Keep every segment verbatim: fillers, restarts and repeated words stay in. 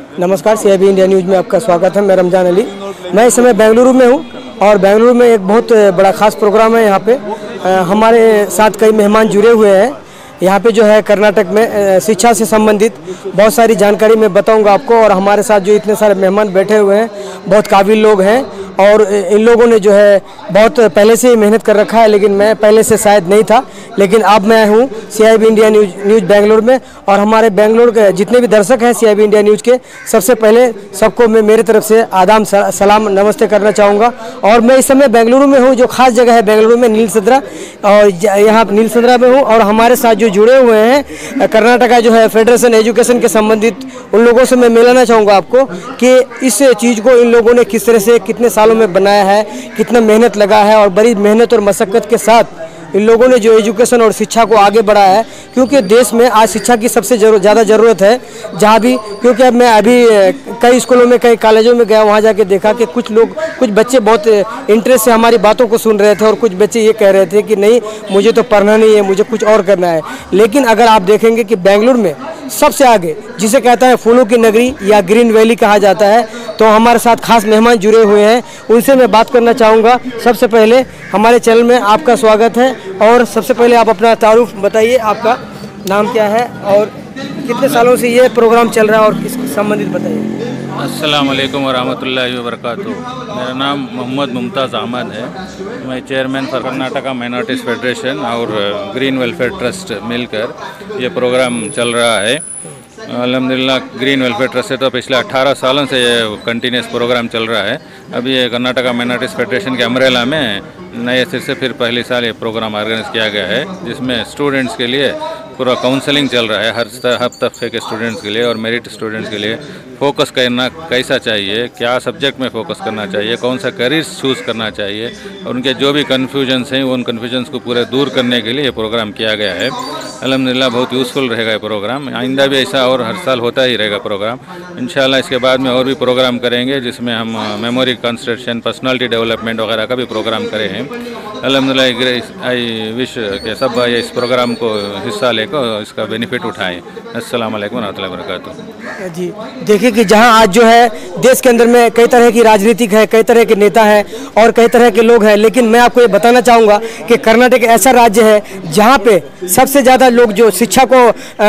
नमस्कार, CIB India news में आपका स्वागत है। मैं रमजान अली। मैं इस समय बेंगलुरु में हूँ और बेंगलुरु में एक बहुत बड़ा खास प्रोग्राम है। यहाँ पे हमारे साथ कई मेहमान जुड़े हुए हैं। यहाँ पे जो है कर्नाटक में शिक्षा से संबंधित बहुत सारी जानकारी मैं बताऊंगा आपको। और हमारे साथ जो इतने सारे मेहमान बैठे हुए हैं, बहुत काबिल लोग हैं और इन लोगों ने जो है बहुत पहले से ही मेहनत कर रखा है, लेकिन मैं पहले से शायद नहीं था, लेकिन अब मैं हूँ CIB India news news Bengaluru में। और हमारे बेंगलुरु के जितने भी दर्शक हैं सीआईबी इंडिया न्यूज़ के, सबसे पहले सबको मैं मेरे तरफ से आदाब सलाम नमस्ते करना चाहूँगा। और मैं इस समय बेंगलुरु में हूँ, जो खास जगह है बेंगलुरु में नीलसंद्रा, और यहाँ नीलसंद्रा में हूँ। और हमारे साथ जो जुड़े हुए हैं कर्नाटका जो है फेडरेशन एजुकेशन के संबंधित, उन लोगों से मैं मिलाना चाहूँगा आपको कि इस चीज़ को इन लोगों ने किस तरह से कितने सालों में बनाया है, कितना मेहनत लगा है और बड़ी मेहनत और मशक्क़त के साथ इन लोगों ने जो एजुकेशन और शिक्षा को आगे बढ़ाया है। क्योंकि देश में आज शिक्षा की सबसे ज़्यादा ज़रूरत है जहाँ भी, क्योंकि अब मैं अभी कई स्कूलों में कई कॉलेजों में गया, वहाँ जाके देखा कि कुछ लोग कुछ बच्चे बहुत इंटरेस्ट से हमारी बातों को सुन रहे थे और कुछ बच्चे ये कह रहे थे कि नहीं, मुझे तो पढ़ना नहीं है, मुझे कुछ और करना है। लेकिन अगर आप देखेंगे कि बेंगलुरु में सबसे आगे, जिसे कहता है फूलों की नगरी या ग्रीन वैली कहा जाता है, तो हमारे साथ खास मेहमान जुड़े हुए हैं, उनसे मैं बात करना चाहूँगा। सबसे पहले हमारे चैनल में आपका स्वागत है और सबसे पहले आप अपना तारुफ बताइए, आपका नाम क्या है और कितने सालों से ये प्रोग्राम चल रहा है और इससे संबंधित बताइए। अस्सलाम वालेकुम वरहमतुल्लाहि वबरकातुहू। मेरा नाम मोहम्मद मुमताज़ अहमद है। मैं chairman for Karnataka minorities federation और ग्रीन वेलफेयर ट्रस्ट मिलकर ये प्रोग्राम चल रहा है। अल्हम्दुलिल्लाह ग्रीन वेलफेयर ट्रस्ट से तो पिछले अठारह सालों से ये कंटिन्यूस प्रोग्राम चल रहा है। अभी ये कर्नाटका माइनॉरिटीज़ फेडरेशन के अम्ब्रेला में नए सिर से फिर पहली साल ये प्रोग्राम ऑर्गेनाइज किया गया है, जिसमें स्टूडेंट्स के लिए पूरा काउंसलिंग चल रहा है, हर हर तबके के स्टूडेंट्स के लिए और मेरिट स्टूडेंट्स के लिए फोकस करना कैसा चाहिए, क्या सब्जेक्ट में फोकस करना चाहिए, कौन सा करियर चूज़ करना चाहिए, और उनके जो भी कन्फ्यूजन्स हैं उन कन्फ्यूजन्स को पूरे दूर करने के लिए ये प्रोग्राम किया गया है। अल्हम्दुलिल्लाह बहुत यूज़फुल रहेगा ये प्रोग्राम। आइंदा भी ऐसा और हर साल होता ही रहेगा प्रोग्राम इंशाल्लाह। इसके बाद में और भी प्रोग्राम करेंगे, जिसमें हम मेमोरी कंस्ट्रक्शन, पर्सनालिटी डेवलपमेंट वगैरह का भी प्रोग्राम करे हैं। अल्हम्दुलिल्लाह आई विश के सब इस प्रोग्राम को हिस्सा लेकर इसका बेनिफिट उठाएं। अस्सलाम वालेकुम रहमतुल्लाहि व बरकातुहू। जी देखिए कि जहां आज जो है देश के अंदर में कई तरह की राजनीतिक है, कई तरह के नेता हैं और कई तरह के लोग हैं, लेकिन मैं आपको ये बताना चाहूँगा कि कर्नाटक ऐसा राज्य है जहां पे सबसे ज़्यादा लोग जो शिक्षा को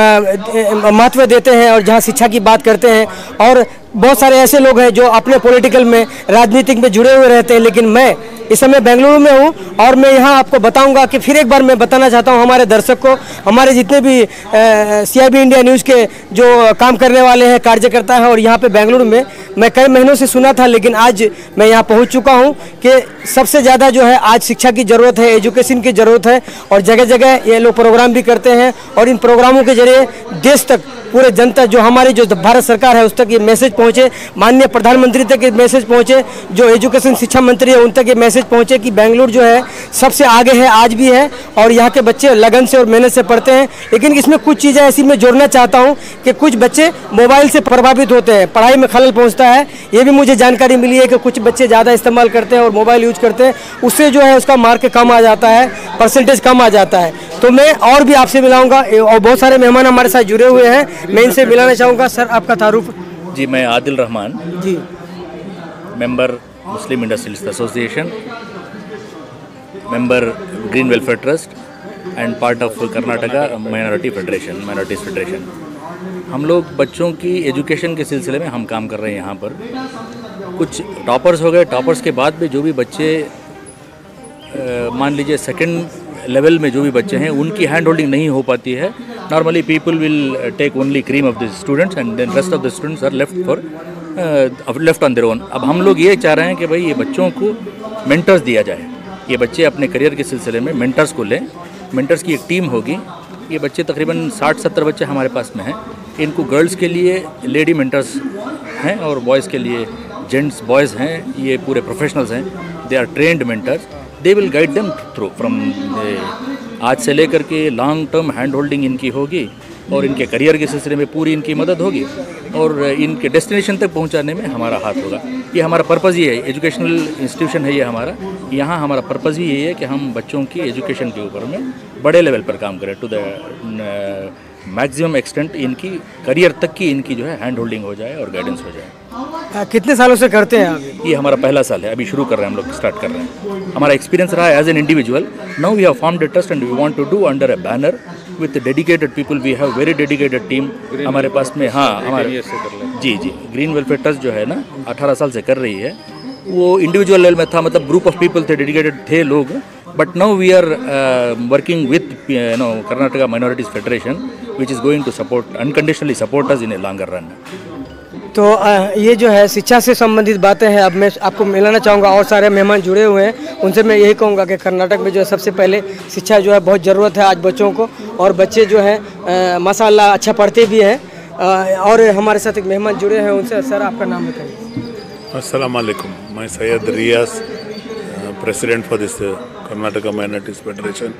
महत्व देते हैं और जहां शिक्षा की बात करते हैं। और बहुत सारे ऐसे लोग हैं जो अपने पॉलिटिकल में, राजनीतिक में जुड़े हुए रहते हैं, लेकिन मैं इस समय बेंगलुरु में हूँ और मैं यहाँ आपको बताऊंगा कि फिर एक बार मैं बताना चाहता हूँ हमारे दर्शक को, हमारे जितने भी सीआईबी इंडिया न्यूज़ के जो काम करने वाले हैं, कार्यकर्ता हैं, और यहाँ पे बेंगलुरु में मैं कई महीनों से सुना था, लेकिन आज मैं यहाँ पहुँच चुका हूँ कि सबसे ज़्यादा जो है आज शिक्षा की ज़रूरत है, एजुकेशन की ज़रूरत है। और जगह जगह ये लोग प्रोग्राम भी करते हैं और इन प्रोग्रामों के जरिए देश तक, पूरे जनता, जो हमारी जो भारत सरकार है उस तक ये मैसेज पहुँचे, माननीय प्रधानमंत्री तक ये मैसेज पहुँचे, जो एजुकेशन शिक्षा मंत्री है उन तक ये मैसेज पहुँचे कि बेंगलुरु जो है सबसे आगे है, आज भी है, और यहाँ के बच्चे लगन से और मेहनत से पढ़ते हैं। लेकिन इसमें कुछ चीज़ें ऐसी मैं जोड़ना चाहता हूँ कि कुछ बच्चे मोबाइल से प्रभावित होते हैं, पढ़ाई में खलल पहुँचता है। ये भी मुझे जानकारी मिली है कि कुछ बच्चे ज़्यादा इस्तेमाल करते हैं और मोबाइल यूज करते हैं, उससे जो है उसका मार्क कम आ जाता है, परसेंटेज कम आ जाता है। तो मैं और भी आपसे मिलाऊंगा और बहुत सारे मेहमान हमारे साथ जुड़े हुए हैं, मैं इनसे मिलाना चाहूँगा। सर आपका तारुफ। जी मैं Adil Rahman ji, member Muslim industrialist association, member green welfare trust and part of Karnataka minority federation minorities federation. हम लोग बच्चों की एजुकेशन के सिलसिले में हम काम कर रहे हैं। यहाँ पर कुछ टॉपर्स हो गए, टॉपर्स के बाद भी जो भी बच्चे मान लीजिए सेकंड लेवल में जो भी बच्चे हैं उनकी हैंड होल्डिंग नहीं हो पाती है। Normally people will take only cream of the students and then rest of the students are left for left on their own. अब हम लोग ये चाह रहे हैं कि भाई ये बच्चों को मेंटर्स दिया जाए, ये बच्चे अपने करियर के सिलसिले में मेंटर्स को लें। मेंटर्स की एक टीम होगी, ये बच्चे तकरीबन साठ सत्तर बच्चे हमारे पास में हैं। इनको गर्ल्स के लिए लेडी मेंटर्स हैं और बॉयज़ के लिए जेंट्स बॉयज़ हैं। ये पूरे प्रोफेशनल्स हैं, they are trained mentors, they will guide them through from आज से लेकर के लॉन्ग टर्म हैंड होल्डिंग इनकी होगी और इनके करियर के सिलसिले में पूरी इनकी मदद होगी और इनके डेस्टिनेशन तक पहुंचाने में हमारा हाथ होगा। ये हमारा पर्पज़ ही है, एजुकेशनल इंस्टीट्यूशन है ये हमारा। यहाँ हमारा पर्पज़ ही यही है कि हम बच्चों की एजुकेशन के ऊपर में बड़े लेवल पर काम करें, टू द मैक्सिमम एक्सटेंट इनकी करियर तक की इनकी जो है हैंड होल्डिंग हो जाए और गाइडेंस हो जाए। कितने सालों से करते हैं आप? ये हमारा पहला साल है, अभी शुरू कर रहे हैं हम लोग, स्टार्ट कर रहे हैं। हमारा एक्सपीरियंस रहा है as an individual. Now we have formed a trust and we want to do under a banner with dedicated people. We have very dedicated team हमारे पास में। हाँ, हमारे जी जी ग्रीन वेलफेयर ट्रस्ट जो है ना अठारह साल से कर रही है। वो इंडिविजुअल लेवल में था, मतलब ग्रुप ऑफ पीपल थे, डेडिकेटेड थे लोग। But now we are working with you know Karnataka minorities federation which is going to support unconditionally support us in a longer run. तो ये जो है शिक्षा से संबंधित बातें हैं। अब मैं आपको मिलाना चाहूँगा, और सारे मेहमान जुड़े हुए हैं, उनसे मैं यही कहूँगा कि कर्नाटक में जो है सबसे पहले शिक्षा जो है बहुत ज़रूरत है आज बच्चों को, और बच्चे जो हैं माशाल्लाह अच्छा पढ़ते भी हैं। और हमारे साथ एक मेहमान जुड़े हैं, उनसे सर आपका नाम बताइए। अस्सलाम वालेकुम, मैं Syed Riyaz, president for this Karnataka minorities federation.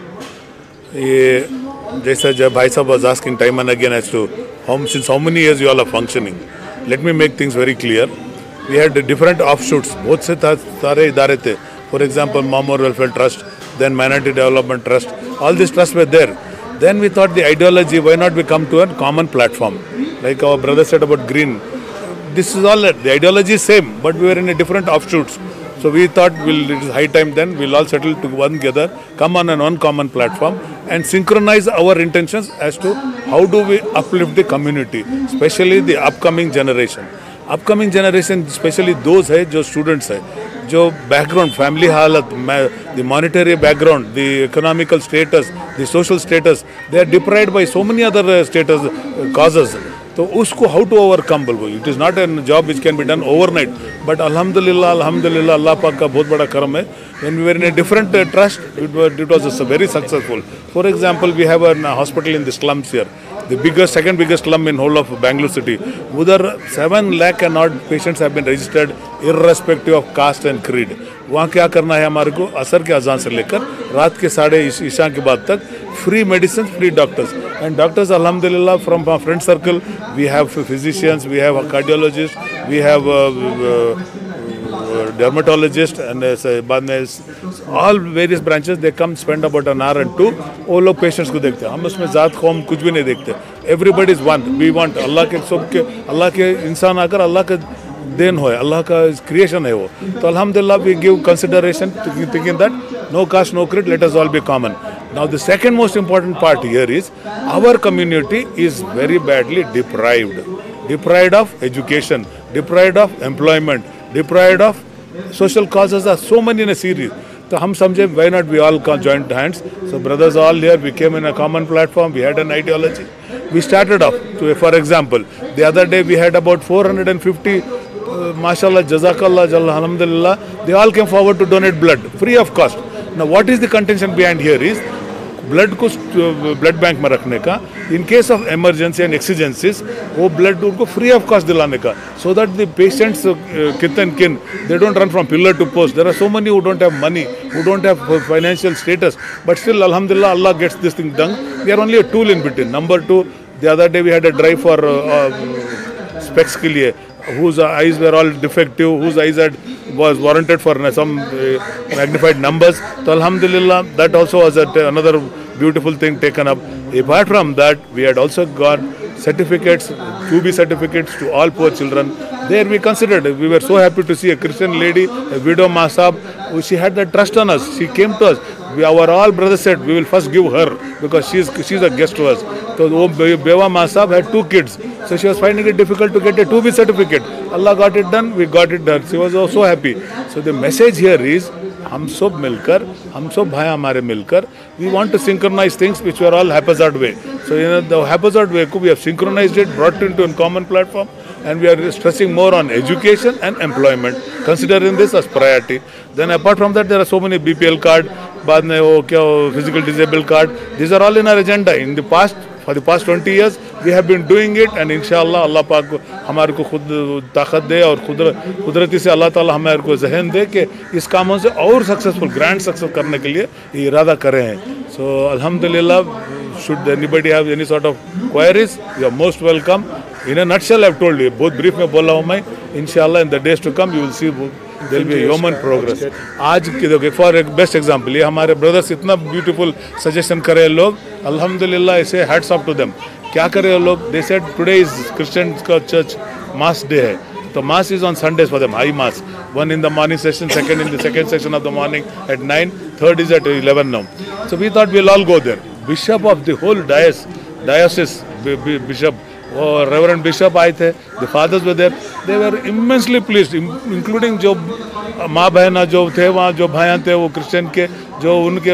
ये जैसा जब भाई साहब was asking time and again as to how since how many years you all are functioning, let me make things very clear. We had different offshoots, बहुत से सारे इदारे थे. For example, Mamor Welfare Trust, then Minority Development Trust. All these trusts were there. Then we thought the ideology, why not we come to a common platform? Like our brother said about green. This is all, the ideology is same, but we were in a different offshoots. So we thought we'll, it is high time then, we'll all settle to one together, come on an one common platform and synchronize our intentions as to how do we uplift the community, especially the upcoming generation. Upcoming generation, especially those है जो students है, जो background, family हालत, the monetary background, the economical status, the social status, they are deprived by so many other status causes. तो उसको how to overcome बोलो, it is not an job which can be done overnight, but अल्हम्दुलिल्लाह अल्हम्दुलिल्लाह अल्लाह पाक का बहुत बड़ा करम है. When we were in a different trust, it was very successful. For example, we have a hospital in the slums here, the biggest, second biggest slum in whole of Bangalore city. उधर seven lakh and odd patients have been registered irrespective of caste and creed. वहाँ क्या करना है हमारे को, असर के अजान से लेकर रात के साढ़े ईशा के बाद तक free medicine, free doctors. And doctors अल्हम्दुलिल्लाह from my friend circle, we have physicians, we have cardiologist, we have dermatologist, and uh, बाद में all various branches they come spend about an hour and two. वो लोग patients को देखते हैं. हम उसमें जात कौम कुछ भी नहीं देखते. Everybody is one. We want अल्लाह के सब के, अल्लाह के इंसान आकर अल्लाह का देन हो, अल्लाह का क्रिएशन है वो. तो अल्हम्दुलिल्लाह we give consideration thinking that no caste no creed, let us all be common. Now the second most important part here is our community is very badly deprived, deprived of education, deprived of employment, deprived of social causes are so many in a series. So हम समझे why not we all joined hands. So brothers all here, we came in a common platform, we had an ideology. We started off, to, for example, the other day we had about four hundred fifty, uh, mashallah, jazakallah, alhamdulillah, they all came forward to donate blood, free of cost. Now what is the contention behind here is, blood को blood bank में रखने का, in case of emergency and exigencies वो blood उनको free of cost दिलाने का, so that the patients kith and kin they don't run from pillar to post. There are so many who don't have money, who don't have financial status, but still अल्हम्दुलिल्लाह अल्लाह gets this thing done. We are only a tool in between. Number two, the other day we had a drive for specs के लिए, whose eyes were all defective, whose eyes had was warranted for some uh, magnified numbers. So alhamdulillah, that also was a, another beautiful thing taken up. Apart from that, we had also got certificates, two B certificates to all poor children. There we considered, we were so happy to see a Christian lady, a widow Masab, she had the trust on us. She came to us. We, our all brothers said, we will first give her because she is she's a guest to us. So Bewa Masab had two kids. So she was finding it difficult to get a two B certificate. Allah got it done, we got it done. She was so happy. So the message here is, हम सब मिलकर, हम सब भाई हमारे मिलकर, we want to synchronize things which were all haphazard way. So you know, the haphazard way, we have synchronized it, brought it into a common platform, and we are stressing more on education and employment, considering this as priority. Then apart from that, there are so many B P L card, बाद में वो क्या physical disabled card. These are all in our agenda. In the past, for the past twenty years, we have been doing it, and इंशाअल्लाह अल्लाह पाक हमारे को खुद ताकत दे और कुदरती से अल्लाह ताला हमारे को जहन दे कि इस कामों से और सक्सेसफुल, ग्रैंड सक्सेस करने के लिए ये इरादा करें हैं. So alhamdulillah, should anybody have any sort of queries, you are most welcome. In a nutshell, I have told you, बहुत brief में बोला हूँ मैं. इंशाअल्लाह in the days to come, you will see there will be a human progress. आज की देखो, for एक बेस्ट एग्जाम्पल, ये हमारे ब्रदर्स इतना ब्यूटीफुल सजेशन करे लोग, अल्हम्दुलिल्लाह, ऐसे हैट्स ऑफ टू देम. क्या करे लोग? They said today is Christian का church mass day है, तो mass is on Sundays for them, high mass. One in the morning session, second in the second section of the morning at nine, third is at eleven now. So we thought we'll all go there. Bishop of the whole diocese, diocese bishop, और Reverend Bishop आए थे, the fathers were there. They were immensely pleased, including जो माँ बहना जो थे वहाँ, जो भाइयाँ थे वो क्रिश्चियन के, जो उनके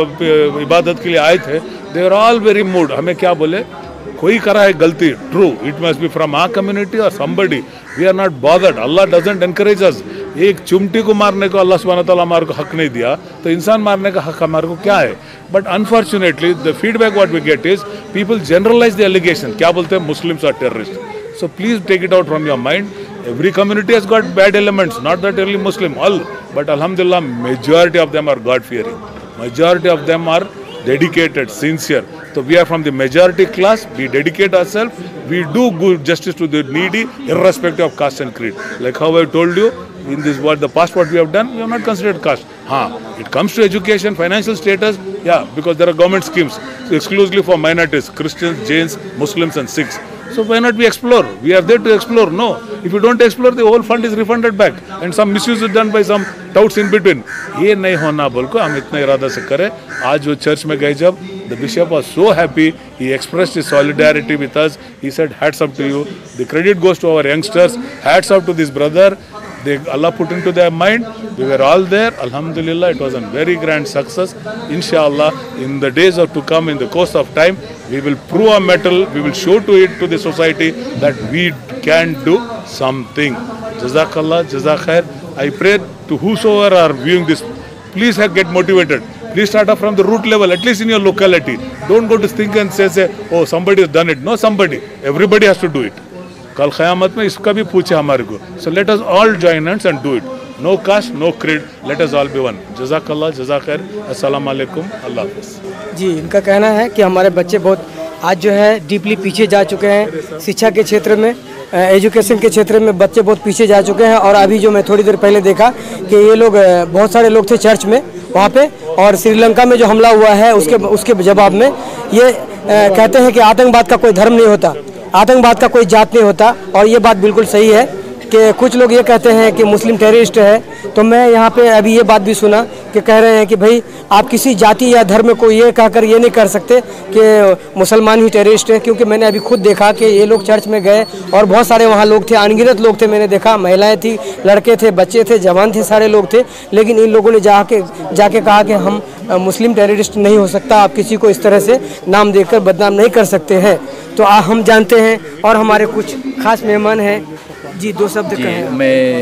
इबादत के लिए आए थे, they were all very moved. हमें क्या बोले? कोई करा है गलती, true, it must be from our community or somebody. We are not bothered. Allah doesn't encourage us. एक चुमटी को मारने को अल्लाह सुब्हानहू तआला हमारे को हक नहीं दिया, तो इंसान मारने का हक हमारे को क्या है? But unfortunately, the feedback what we get is people generalize the allegation. क्या बोलते हैं? Muslims are terrorists. So please take it out from your mind. Every community has got bad elements, not that only Muslim, all. But Alhamdulillah, majority of them are God-fearing. Majority of them are dedicated, sincere. So we are from the majority class. We dedicate ourselves. We do good justice to the needy, irrespective of caste and creed. Like how I told you, in this what the past what we have done, we have not considered caste. Haan, it comes to education, financial status, yeah, because there are government schemes exclusively for minorities, Christians, Jains, Muslims and Sikhs. So why not we explore? We are there to explore. No, if you don't explore, the whole fund is refunded back, and some misuse is done by some touts in between. ये नहीं होना बोल को हम इतना इरादा से करें. आज वो चर्च में गए जब, the bishop was so happy. He expressed his solidarity with us. He said, "Hats off to you." The credit goes to our youngsters. Hats off to this brother. They Allah put into their mind. We were all there. Alhamdulillah, it was a very grand success. Inshallah, in the days of to come, in the course of time, we will prove our mettle. We will show to it to the society that we can do something. Jazakallah, Jazakhair. I pray to whosoever are viewing this, please have, get motivated. Please start off from the root level, at least in your locality. Don't go to think and say, say, oh, somebody has done it. No, somebody. Everybody has to do it. कल क़यामत में इसका भी पूछे हमारे को. So let us all join hands and do it. No caste, no creed. Let us all be one. जज़ाकल्लाह, जज़ाख़ैर. अस्सलामु अलैकुम. अल्लाह हाफ़िज़. जी, इनका कहना है कि हमारे बच्चे बहुत आज जो है डीपली पीछे जा चुके हैं. शिक्षा के क्षेत्र में, एजुकेशन के क्षेत्र में बच्चे बहुत पीछे जा चुके हैं. और अभी जो मैं थोड़ी देर पहले देखा कि ये लोग, बहुत सारे लोग थे चर्च में वहाँ पे, और श्रीलंका में जो हमला हुआ है उसके उसके जवाब में ये कहते हैं कि आतंकवाद का कोई धर्म नहीं होता, आतंकवाद का कोई जात नहीं होता. और ये बात बिल्कुल सही है कि कुछ लोग ये कहते हैं कि मुस्लिम टेररिस्ट है. तो मैं यहाँ पे अभी ये बात भी सुना कि कह रहे हैं कि भाई आप किसी जाति या धर्म को ये कहकर ये नहीं कर सकते कि मुसलमान ही टेररिस्ट है. क्योंकि मैंने अभी खुद देखा कि ये लोग चर्च में गए और बहुत सारे वहाँ लोग थे, अनगिनत लोग थे. मैंने देखा महिलाएं थी, लड़के थे, बच्चे थे, जवान थे, सारे लोग थे. लेकिन इन लोगों ने जाके जाके कहा कि हम मुस्लिम टेररिस्ट नहीं हो सकता, आप किसी को इस तरह से नाम देकर बदनाम नहीं कर सकते हैं. तो आ, हम जानते हैं और हमारे कुछ खास मेहमान हैं. जी, दो शब्द कहें.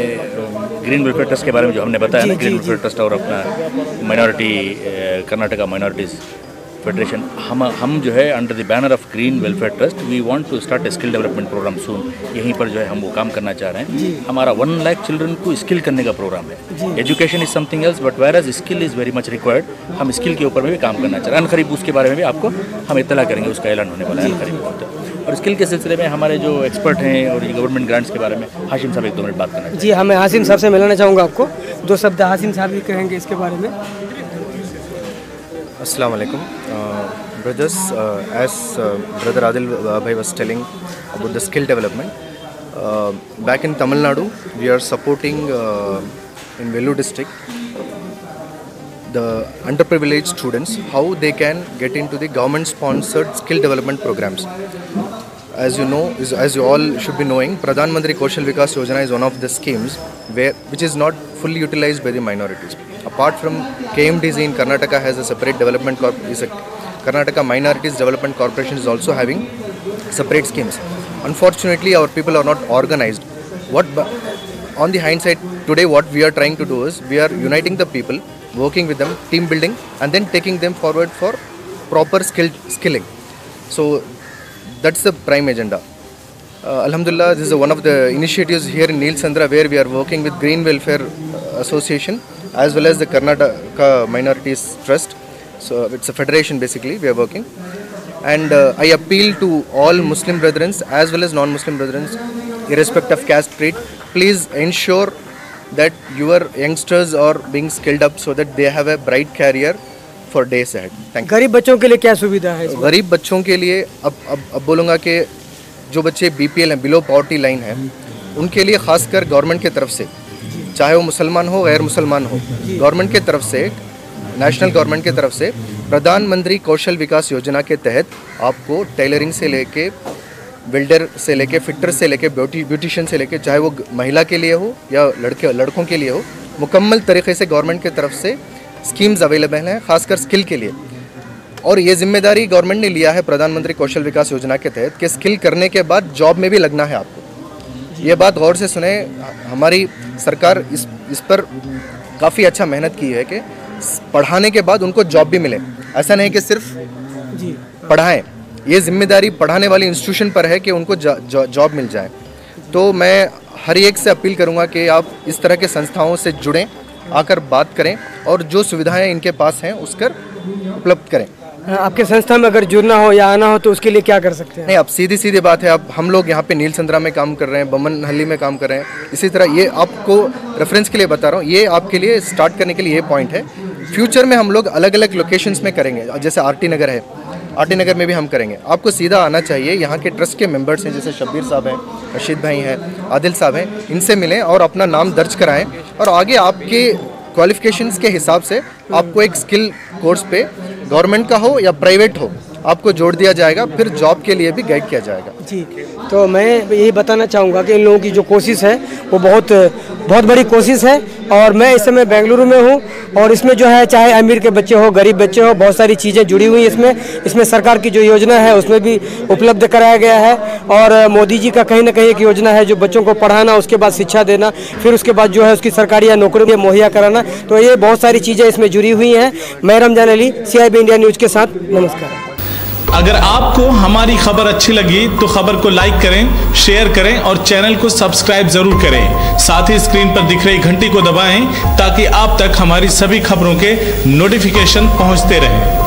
मैं ग्रीन वेलफेयर ट्रस्ट के बारे में जो हमने बताया ना, ग्रीन वेलफेयर ट्रस्ट और अपना माइनॉरिटी कर्नाटका माइनॉरिटीज़ फेडरेशन, हम हम जो है under the banner of green welfare trust we want to start a skill development programme soon. यहीं पर जो है हम वो काम करना चाह रहे हैं. हमारा वन लाख चिल्ड्रन को स्किल करने का प्रोग्राम है. Education is something else, but whereas skill is very much required. हम स्किल के ऊपर में भी काम करना चाह रहे हैं. अनखरीब उसके बारे में भी आपको हम इत्तला करेंगे, उसका ऐलान होने वाला है अनखरीब. और स्किल के सिलसिले में हमारे जो एक्सपर्ट हैं और ये गवर्नमेंट ग्रांट्स के बारे में हाशिम साहब एक दो मिनट बात करना चाहिए. जी, हाँ, मैं हाशिम साहब से मिलाना चाहूँगा आपको. दो शब्द हाशिम साहब भी कहेंगे इसके बारे में. अस्सलाम वालेकुम brothers. Uh, as uh, brother Adil uh, bhai was telling about the skill development, uh, back in Tamil Nadu we are supporting uh, in Vellore district the underprivileged students, how they can get into the government sponsored skill development programs. As you know, is, as you all should be knowing, Pradhan Mantri Kaushal Vikas Yojana is one of the schemes where which is not fully utilized by the minorities. Apart from K M D C in Karnataka has a separate development corp is a Karnataka Minorities Development Corporation is also having separate schemes. Unfortunately, our people are not organized. What on the hindsight today, what we are trying to do is we are uniting the people, working with them, team building, and then taking them forward for proper skill skilling. So that's the prime agenda. Uh, Alhamdulillah, this is one of the initiatives here in Neel Sandra where we are working with Green Welfare Association as well as the Karnataka Minorities Trust. So it's a federation basically we are working. And uh, I appeal to all Muslim brethren as well as non-Muslim brethren, irrespective of caste, creed, please ensure that your youngsters are being skilled up so that they have a bright career for days ahead. Thank you. गरीब बच्चों के लिए क्या सुविधा है इसमें? गरीब बच्चों के लिए अब अब अब बोलूँगा कि जो बच्चे बी पी एल हैं, बिलो पॉवर्टी लाइन है, उनके लिए खासकर गवर्नमेंट की तरफ से, चाहे वो मुसलमान हो गैर मुसलमान हो, गवर्नमेंट के तरफ से, नेशनल गवर्नमेंट की तरफ से प्रधानमंत्री कौशल विकास योजना के तहत आपको टेलरिंग से लेके बिल्डर से लेके फिटर से लेके ब्यूटी ब्यूटिशियन से लेके, चाहे वो महिला के लिए हो या लड़के लड़कों के लिए हो, मुकम्मल तरीके से गवर्नमेंट की तरफ से स्कीम्स अवेलेबल हैं, खासकर स्किल के लिए। और ये जिम्मेदारी गवर्नमेंट ने लिया है प्रधानमंत्री कौशल विकास योजना के तहत कि स्किल करने के बाद जॉब में भी लगना है आपको। ये बात गौर से सुने, हमारी सरकार इस इस पर काफ़ी अच्छा मेहनत की है कि पढ़ाने के बाद उनको जॉब भी मिले। ऐसा नहीं कि सिर्फ जी पढ़ाएं, ये जिम्मेदारी पढ़ाने वाली इंस्टीट्यूशन पर है कि उनको जॉब मिल जाए। तो मैं हर एक से अपील करूंगा कि आप इस तरह के संस्थाओं से जुड़ें, आकर बात करें और जो सुविधाएं इनके पास हैं उसकर उपलब्ध करें। आपके संस्था में अगर जुड़ना हो या आना हो तो उसके लिए क्या कर सकते हैं? नहीं, अब सीधी सीधी बात है, अब हम लोग यहाँ पे नील संद्रा में काम कर रहे हैं, बमन हल्ली में काम कर रहे हैं। इसी तरह ये आपको रेफरेंस के लिए बता रहा हूँ, ये आपके लिए स्टार्ट करने के लिए ये पॉइंट है। फ्यूचर में हम लोग अलग अलग लोकेशंस में करेंगे, जैसे आर टी नगर है, आर टी नगर में भी हम करेंगे। आपको सीधा आना चाहिए, यहाँ के ट्रस्ट के मेंबर्स हैं, जैसे शब्बीर साहब हैं, रशीद भाई हैं, आदिल साहब हैं, इनसे मिलें और अपना नाम दर्ज कराएं और आगे आपके क्वालिफिकेशंस के हिसाब से आपको एक स्किल कोर्स पे गवर्नमेंट का हो या प्राइवेट हो आपको जोड़ दिया जाएगा, फिर जॉब के लिए भी गाइड किया जाएगा। जी, तो मैं यही बताना चाहूँगा कि इन लोगों की जो कोशिश है वो बहुत बहुत बड़ी कोशिश है और मैं इस समय बेंगलुरु में हूँ और इसमें जो है चाहे अमीर के बच्चे हो, गरीब बच्चे हो, बहुत सारी चीज़ें जुड़ी हुई हैं इसमें। इसमें सरकार की जो योजना है उसमें भी उपलब्ध कराया गया है और मोदी जी का कहीं ना कहीं एक योजना है जो बच्चों को पढ़ाना, उसके बाद शिक्षा देना, फिर उसके बाद जो है उसकी सरकारी या नौकरी मुहैया कराना। तो ये बहुत सारी चीज़ें इसमें जुड़ी हुई हैं। मैं Ramzan Ali, C I B India news के साथ, नमस्कार। अगर आपको हमारी खबर अच्छी लगी तो खबर को लाइक करें, शेयर करें और चैनल को सब्सक्राइब जरूर करें। साथ ही स्क्रीन पर दिख रही घंटी को दबाएं ताकि आप तक हमारी सभी खबरों के नोटिफिकेशन पहुंचते रहें।